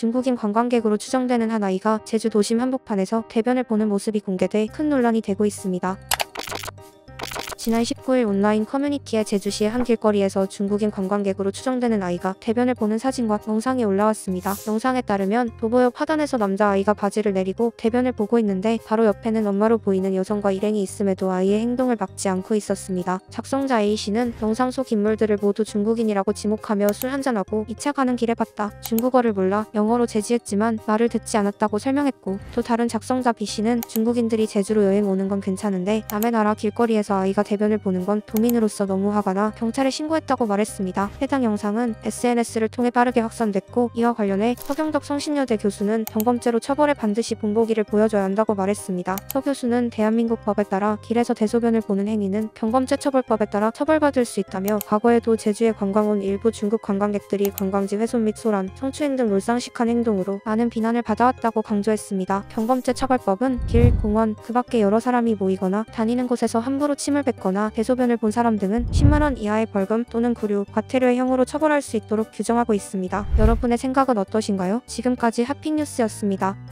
중국인 관광객으로 추정되는 한 아이가 제주 도심 한복판에서 대변을 보는 모습이 공개돼 큰 논란이 되고 있습니다. 지난 19일 온라인 커뮤니티에 제주시의 한 길거리에서 중국인 관광객으로 추정되는 아이가 대변을 보는 사진과 영상이 올라왔습니다. 영상에 따르면 도보역 하단에서 남자아이가 바지를 내리고 대변을 보고 있는데 바로 옆에는 엄마로 보이는 여성과 일행이 있음에도 아이의 행동을 막지 않고 있었습니다. 작성자 A씨는 영상 속 인물들을 모두 중국인이라고 지목하며 술 한잔하고 2차 가는 길에 봤다. 중국어를 몰라 영어로 제지했지만 말을 듣지 않았다고 설명했고, 또 다른 작성자 B씨는 중국인들이 제주로 여행 오는 건 괜찮은데 남의 나라 길거리에서 아이가 대변을 보는 건 도민으로서 너무 화가 나 경찰에 신고했다고 말했습니다. 해당 영상은 SNS를 통해 빠르게 확산됐고, 이와 관련해 서경덕 성신여대 교수는 경범죄로 처벌에 반드시 본보기를 보여줘야 한다고 말했습니다. 서 교수는 대한민국 법에 따라 길에서 대소변을 보는 행위는 경범죄 처벌법에 따라 처벌받을 수 있다며, 과거에도 제주에 관광 온 일부 중국 관광객들이 관광지 훼손 및 소란, 성추행 등 몰상식한 행동으로 많은 비난을 받아왔다고 강조했습니다. 경범죄 처벌법은 길, 공원, 그 밖에 여러 사람이 모이거나 다니는 곳에서 함부로 침을 뱉거나 대소변을 본 사람 등은 10만원 이하의 벌금 또는 구류, 과태료의 형으로 처벌할 수 있도록 규정하고 있습니다. 여러분의 생각은 어떠신가요? 지금까지 핫픽뉴스였습니다.